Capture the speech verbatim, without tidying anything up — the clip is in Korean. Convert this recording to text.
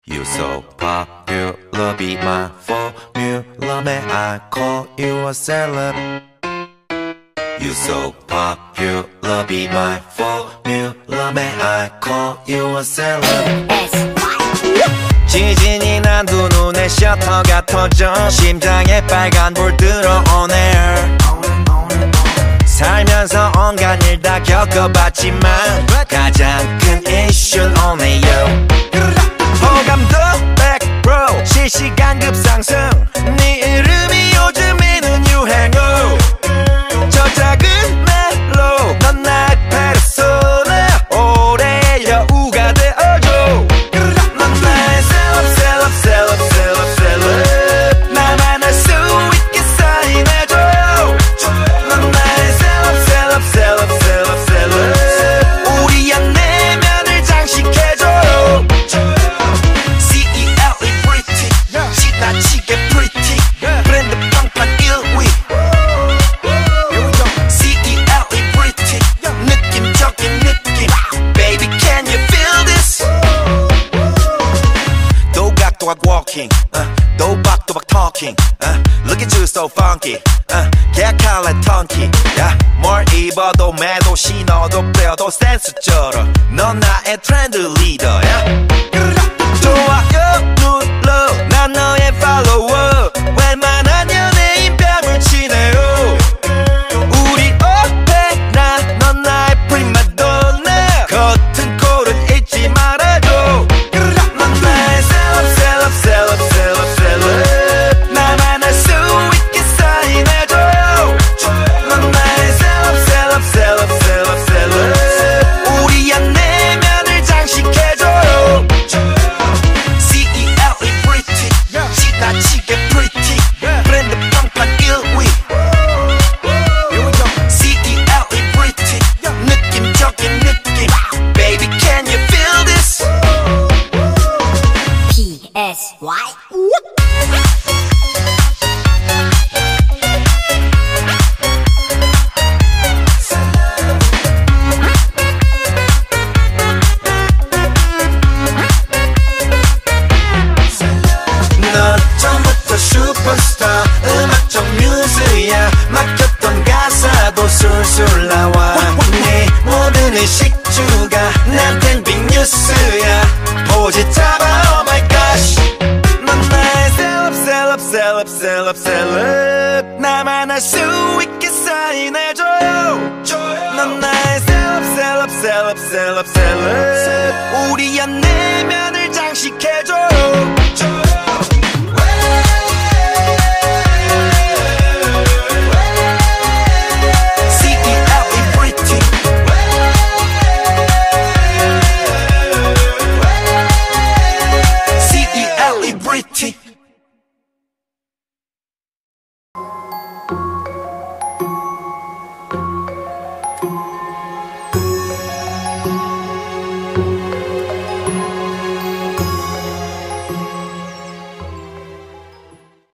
You so popular, be my formula. May I call you a celeb? You so popular, be my formula. May I call you a celeb? 지진이 난 두 눈에 셔터가 터져 심장에 빨간불 들어오네. 살면서 온갖 일 다 겪어봤지만 가장 큰 이슈는 only you. 호감도 백 퍼센트 실시간 급상승. 네 이름이 요즘에는 유행어. 저 작은 멜로 넌 나의 페르소나. 올해의 여우가 되어줘. 넌 나의 셀럽 셀럽 셀럽 셀럽 셀럽. 나만 알 수 있게 사인해줘요. 넌 나의 셀럽 셀럽 셀럽 셀럽 셀럽. 우리 안 내면을 장식해줘요. 셀eb pretty 지나치게 pretty 브랜드 평판 일 위. 셀eb pretty 느낌적인 느낌. Baby can you feel this? 도각도각 walking uh, 도박도박 talking uh, Look at you so funky uh, 계약할 like turnkey yeah. 뭘 입어도 매도 신어도 빼어도 센스처럼 넌 나의 트렌드 리더 yeah. 좋아요 눌러 난 너의 팔로워. 웬만한 연예인 뺨을 치네요. 우리 오페라 넌 나의 프리마돈나. 겉은 콜은 잊지 말아줘. 넌 나의 셀럽 셀럽 셀럽 셀럽 셀럽. 나만 알 수 있게 사인해줘요. 넌 나의 셀럽 셀럽 셀럽 셀럽 셀럽. 우리 안 내면을 장식해줘요. 셀eb pretty 지나치게 pretty 브랜드 평판 일 위. 셀eb pretty 느낌적인 느낌. Baby can you feel this? P S Y 넌 처음부터 슈퍼스타. 음악적 뮤즈야. 막혔던 가사도 술술 나와. 네 모든 의식주가 난텐 빅뉴스야. 포즈 잡아 oh my gosh. 넌 나의 셀럽 셀럽 셀럽 셀럽 셀럽. 나만 알 수 있게 사인해줘요. 넌 나의 셀럽 셀럽 셀럽 셀럽 셀럽. 우리 안